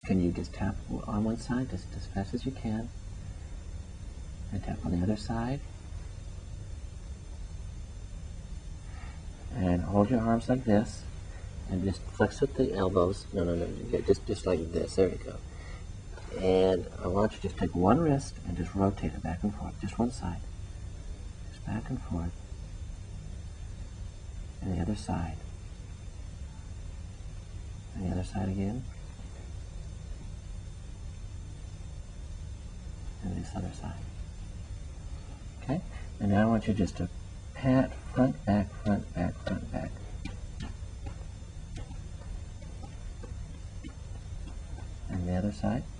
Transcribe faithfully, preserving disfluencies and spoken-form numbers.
can you just tap on one side just as fast as you can, and tap on the other side, and hold your arms like this, and just flex with the elbows. No, no, no, just just like this. There you go. And I want you to just take one wrist and just rotate it back and forth, just one side, just back and forth, and the other side, and the other side again, and this other side. Okay? And now I want you just to pat front, back, front, back, front, back. And the other side.